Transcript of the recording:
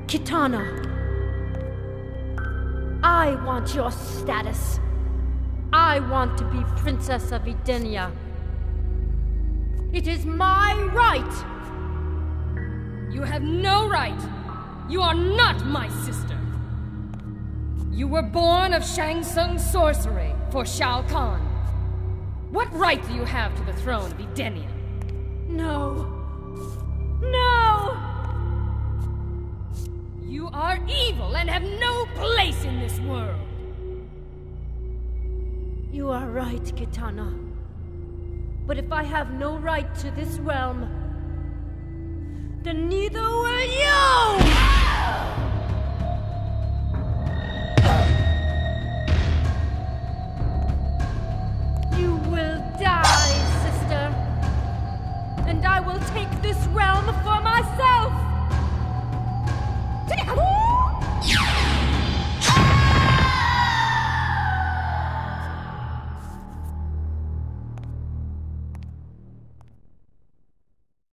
Kitana, I want your status. I want to be Princess of Edenia. It is my right! You have no right! You are not my sister! You were born of Shang Tsung's sorcery for Shao Kahn. What right do you have to the throne of Edenia? No. No! You are evil and have no place in this world! You are right, Kitana. But if I have no right to this realm, then neither will you! You will die, sister. And I will take this realm for myself!